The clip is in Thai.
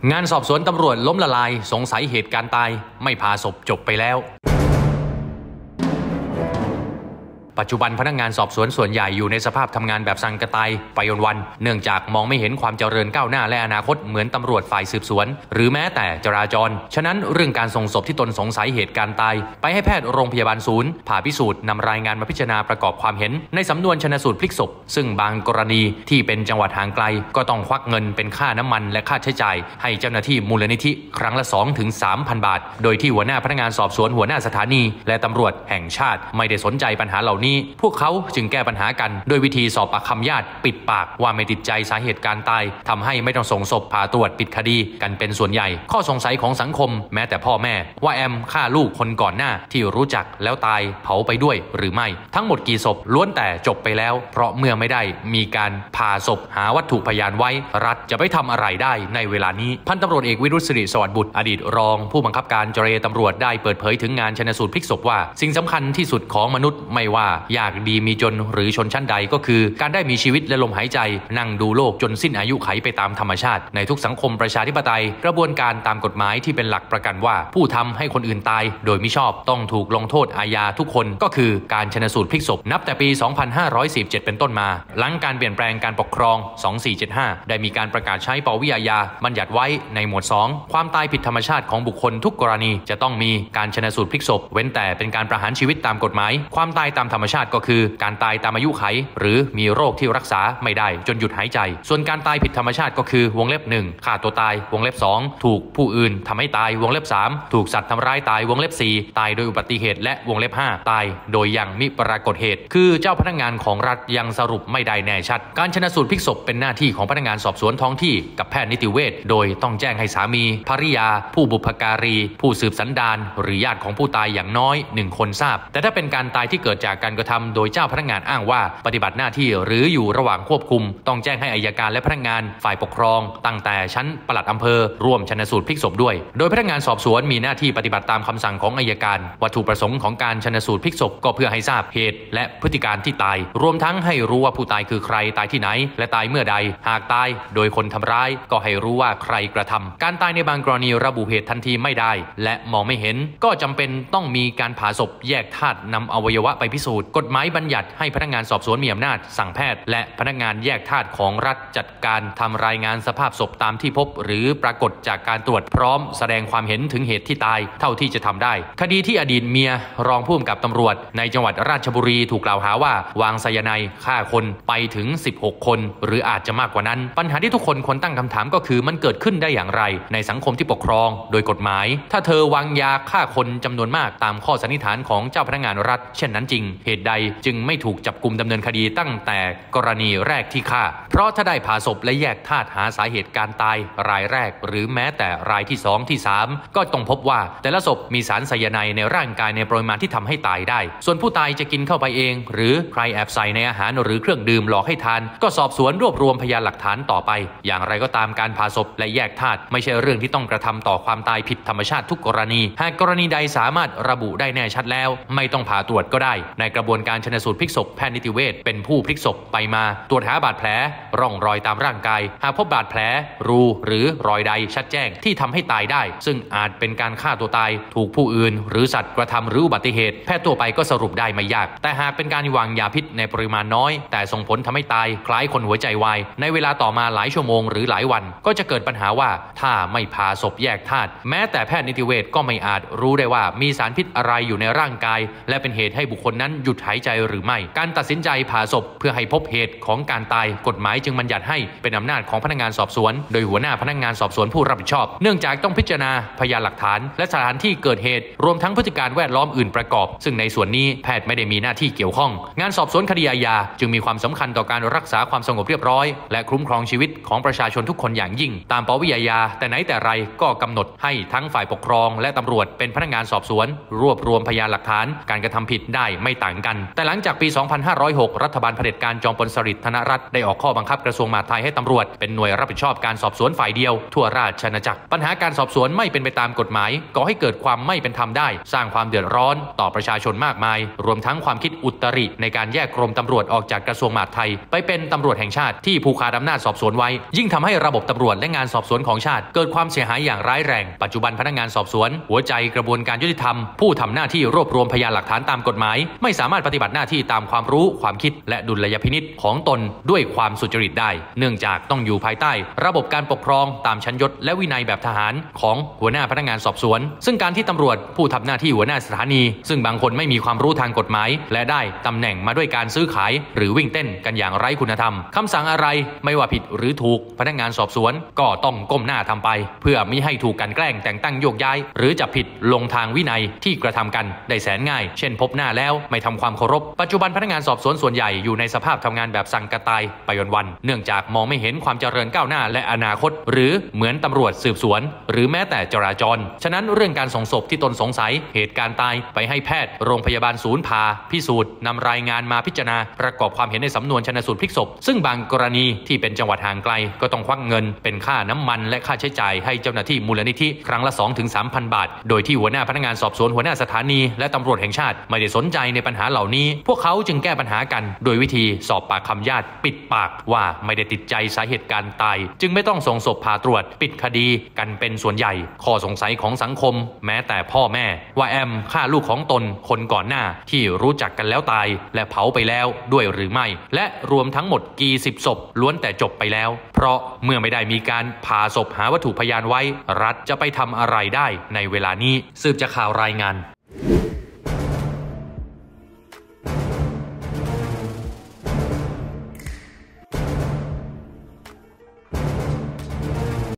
งานสอบสวนตำรวจล้มละลายสงสัยเหตุการณ์ตายไม่พาศพจบไปแล้วปัจจุบันพนักงานสอบสวนส่วนใหญ่อยู่ในสภาพทำงานแบบสังกะไตไปวันๆเนื่องจากมองไม่เห็นความเจริญก้าวหน้าและอนาคตเหมือนตำรวจฝ่ายสืบสวนหรือแม้แต่จราจรฉะนั้นเรื่องการส่งศพที่ตนสงสัยเหตุการณ์ตายไปให้แพทย์โรงพยาบาลศูนย์ผ่าพิสูจน์นำรายงานมาพิจารณาประกอบความเห็นในสำนวนชันสูตรพลิกศพซึ่งบางกรณีที่เป็นจังหวัดห่างไกลก็ต้องควักเงินเป็นค่าน้ำมันและค่าใช้จ่ายให้เจ้าหน้าที่มูลนิธิครั้งละ 2-3,000 บาทโดยที่หัวหน้าพนักงานสอบสวนหัวหน้าสถานีและตำรวจแห่งชาติไม่ได้สนใจปัญหาเหล่านี้พวกเขาจึงแก้ปัญหากันโดยวิธีสอบปากคำญาติปิดปากว่าไม่ติดใจสาเหตุการตายทำให้ไม่ต้องส่งศพผ่าตรวจปิดคดีกันเป็นส่วนใหญ่ข้อสงสัยของสังคมแม้แต่พ่อแม่ว่าแอมฆ่าลูกคนก่อนหน้าที่รู้จักแล้วตายเผาไปด้วยหรือไม่ทั้งหมดกี่ศพล้วนแต่จบไปแล้วเพราะเมื่อไม่ได้มีการผ่าศพหาวัตถุพยานไว้รัฐจะไปทำอะไรได้ในเวลานี้พันตำรวจเอกวิรุษศิริสวัสดิ์บุตรอดีตรองผู้บังคับการเจรตำรวจได้เปิดเผยถึงงานชันสูตรพลิกศพว่าสิ่งสำคัญที่สุดของมนุษย์ไม่ว่ายากดีมีจนหรือชนชั้นใดก็คือการได้มีชีวิตและลมหายใจนั่งดูโลกจนสิ้นอายุไขไปตามธรรมชาติในทุกสังคมประชาธิปไตยกระบวนการตามกฎหมายที่เป็นหลักประกันว่าผู้ทำให้คนอื่นตายโดยมิชอบต้องถูกลงโทษอาญาทุกคนก็คือการชันสูตรพลิกศพนับแต่ปี 2547 เป็นต้นมาหลังการเปลี่ยนแปลงการปกครอง 2475 ได้มีการประกาศใช้ปวิอาญาบัญญัติไว้ในหมวด 2 ความตายผิดธรรมชาติของบุคคลทุกกรณีจะต้องมีการชันสูตรพลิกศพเว้นแต่เป็นการประหารชีวิตตามกฎหมายความตายตามธรรมชาติก็คือการตายตามอายุไขหรือมีโรคที่รักษาไม่ได้จนหยุดหายใจส่วนการตายผิดธรรมชาติก็คือวงเล็บ 1 ฆ่าตัวตายวงเล็บ 2 ถูกผู้อื่นทำให้ตายวงเล็บ 3 ถูกสัตว์ทำร้ายตายวงเล็บ 4 ตายโดยอุบัติเหตุและวงเล็บ 5 ตายโดยยังมิปรากฏเหตุคือเจ้าพนักงานของรัฐยังสรุปไม่ได้แน่ชัดการชันสูตรพลิกศพเป็นหน้าที่ของพนักงานสอบสวนท้องที่กับแพทย์นิติเวชโดยต้องแจ้งให้สามีภริยาผู้บุพการีผู้สืบสันดานหรือญาติของผู้ตายอย่างน้อย1คนทราบแต่ถ้าเป็นการตายที่เกิดจากการกระทำโดยเจ้าพนักงานอ้างว่าปฏิบัติหน้าที่หรืออยู่ระหว่างควบคุมต้องแจ้งให้อัยการและพนักงานฝ่ายปกครองตั้งแต่ชั้นปลัดอำเภอร่วมชันสูตรพลิกศพด้วยโดยพนักงานสอบสวนมีหน้าที่ปฏิบัติตามคำสั่งของอัยการวัตถุประสงค์ของการชันสูตรพลิกศพก็เพื่อให้ทราบเหตุและพฤติการที่ตายรวมทั้งให้รู้ว่าผู้ตายคือใครตายที่ไหนและตายเมื่อใดหากตายโดยคนทำร้ายก็ให้รู้ว่าใครกระทำการตายในบางกรณีระบุเหตุทันทีไม่ได้และมองไม่เห็นก็จำเป็นต้องมีการผ่าศพแยกธาตุนำอวัยวะไปพิสูจน์กฎหมายบัญญัติให้พนักงานสอบสวนมีอำนาจสั่งแพทย์และพนักงานแยกธาตุของรัฐจัดการทำรายงานสภาพศพตามที่พบหรือปรากฏจากการตรวจพร้อมแสดงความเห็นถึงเหตุที่ตายเท่าที่จะทำได้คดีที่อดีตเมียรองผู้กำกับตำรวจในจังหวัดราชบุรีถูกกล่าวหาว่าวางไซยาไนด์ฆ่าคนไปถึง16คนหรืออาจจะมากกว่านั้นปัญหาที่ทุกคนควรตั้งคำถามก็คือมันเกิดขึ้นได้อย่างไรในสังคมที่ปกครองโดยกฎหมายถ้าเธอวางยาฆ่าคนจำนวนมากตามข้อสันนิษฐานของเจ้าพนักงานรัฐเช่นนั้นจริงเหตุใดจึงไม่ถูกจับกุมดำเนินคดีตั้งแต่กรณีแรกที่ฆ่าเพราะถ้าได้ผ่าศพและแยกธาตุหาสาเหตุการตายรายแรกหรือแม้แต่รายที่2ที่3ก็ต้องพบว่าแต่ละศพมีสารไซยาไนด์ในร่างกายในปริมาณที่ทำให้ตายได้ส่วนผู้ตายจะกินเข้าไปเองหรือใครแอบใส่ในอาหารหรือเครื่องดื่มหลอกให้ทานก็สอบสวนรวบรวมพยานหลักฐานต่อไปอย่างไรก็ตามการผ่าศพและแยกธาตุไม่ใช่เรื่องที่ต้องกระทำต่อความตายผิดธรรมชาติทุกกรณีหากกรณีใดสามารถระบุได้แน่ชัดแล้วไม่ต้องผ่าตรวจก็ได้ในกระบวนการชันสูตรพลิกศพแพทย์นิติเวชเป็นผู้พลิกศพไปมาตรวจหาบาดแผลร่องรอยตามร่างกายหากพบบาดแผลรูหรือรอยใดชัดแจ้งที่ทำให้ตายได้ซึ่งอาจเป็นการฆ่าตัวตายถูกผู้อื่นหรือสัตว์กระทำหรืออุบัติเหตุแพทย์ตัวไปก็สรุปได้ไม่ยากแต่หากเป็นการวางยาพิษในปริมาณน้อยแต่ส่งผลทำให้ตายคล้ายคนหัวใจวายในเวลาต่อมาหลายชั่วโมงหรือหลายวันก็จะเกิดปัญหาว่าถ้าไม่ผ่าศพแยกธาตุแม้แต่แพทย์นิติเวชก็ไม่อาจรู้ได้ว่ามีสารพิษอะไรอยู่ในร่างกายและเป็นเหตุให้บุคคลนั้นหยุดหายใจหรือไม่การตัดสินใจผ่าศพเพื่อให้พบเหตุของการตายกฎหมายจึงบัญญัติให้เป็นอำนาจของพนักงานสอบสวนโดยหัวหน้าพนักงานสอบสวนผู้รับผิดชอบเนื่องจากต้องพิจารณาพยานหลักฐานและสถานที่เกิดเหตุรวมทั้งพฤติการแวดล้อมอื่นประกอบซึ่งในส่วนนี้แพทย์ไม่ได้มีหน้าที่เกี่ยวข้องงานสอบสวนคดีอาญาจึงมีความสำคัญต่อการรักษาความสงบเรียบร้อยและคุ้มครองชีวิตของประชาชนทุกคนอย่างยิ่งตามปวิอาญาแต่ไหนแต่ไรก็กำหนดให้ทั้งฝ่ายปกครองและตำรวจเป็นพนักงานสอบสวนรวบรวมพยานหลักฐานการกระทำผิดได้ไม่ต่างางกันแต่หลังจากปี 2506 รัฐบาลเผด็จการจอมพลสฤษดิ์ธนรัตน์ได้ออกข้อบังคับกระทรวงมหาดไทยให้ตำรวจเป็นหน่วยรับผิดชอบการสอบสวนฝ่ายเดียวทั่วราชอาณาจักรปัญหาการสอบสวนไม่เป็นไปตามกฎหมายก่อให้เกิดความไม่เป็นธรรมได้สร้างความเดือดร้อนต่อประชาชนมากมายรวมทั้งความคิดอุตริในการแยกกรมตำรวจออกจากกระทรวงมหาดไทยไปเป็นตำรวจแห่งชาติที่ผูกขาดอำนาจสอบสวนไว้ยิ่งทำให้ระบบตำรวจและงานสอบสวนของชาติเกิดความเสียหายอย่างร้ายแรงปัจจุบันพนักงานสอบสวนหัวใจกระบวนการยุติธรรมผู้ทำหน้าที่รวบรวมพยานหลักฐานตามกฎหมายไม่สามารถปฏิบัติหน้าที่ตามความรู้ความคิดและดุลยพินิจของตนด้วยความสุจริตได้เนื่องจากต้องอยู่ภายใต้ระบบการปกครองตามชั้นยศและวินัยแบบทหารของหัวหน้าพนักงานสอบสวนซึ่งการที่ตำรวจผู้ทำหน้าที่หัวหน้าสถานีซึ่งบางคนไม่มีความรู้ทางกฎหมายและได้ตำแหน่งมาด้วยการซื้อขายหรือวิ่งเต้นกันอย่างไร้คุณธรรมคำสั่งอะไรไม่ว่าผิดหรือถูกพนักงานสอบสวนก็ต้องก้มหน้าทำไปเพื่อมิให้ถูกกันแกล้งแต่งตั้งโยกย้ายหรือจับผิดลงทางวินัยที่กระทำกันได้แสนง่ายเช่นพบหน้าแล้วไม่ทำความเคารพปัจจุบันพนักงานสอบสวนส่วนใหญ่อยู่ในสภาพทำงานแบบสั่งกระต่ายไปวันๆเนื่องจากมองไม่เห็นความเจริญก้าวหน้าและอนาคตหรือเหมือนตำรวจสืบสวนหรือแม้แต่จราจรฉะนั้นเรื่องการส่งศพที่ตนสงสัยเหตุการณ์ตายไปให้แพทย์โรงพยาบาลศูนย์ผ่าพิสูจน์นำรายงานมาพิจารณาประกอบความเห็นในสำนวนชันสูตรพลิกศพซึ่งบางกรณีที่เป็นจังหวัดห่างไกลก็ต้องควักเงินเป็นค่าน้ำมันและค่าใช้จ่ายให้เจ้าหน้าที่มูลนิธิครั้งละ 2-3,000 บาทโดยที่หัวหน้าพนักงานสอบสวนหัวหน้าสถานีและตำรวจแห่งชาติไม่ได้สนใจในปัญหาเหล่านี้พวกเขาจึงแก้ปัญหากันโดยวิธีสอบปากคำญาติปิดปากว่าไม่ได้ติดใจสาเหตุการตายจึงไม่ต้องส่งศพผ่าตรวจปิดคดีกันเป็นส่วนใหญ่ข้อสงสัยของสังคมแม้แต่พ่อแม่ว่าแอมฆ่าลูกของตนคนก่อนหน้าที่รู้จักกันแล้วตายและเผาไปแล้วด้วยหรือไม่และรวมทั้งหมดกี่สิบศพล้วนแต่จบไปแล้วเพราะเมื่อไม่ได้มีการผ่าศพหาวัตถุพยานไว้รัฐจะไปทำอะไรได้ในเวลานี้สืบจากข่าวรายงาน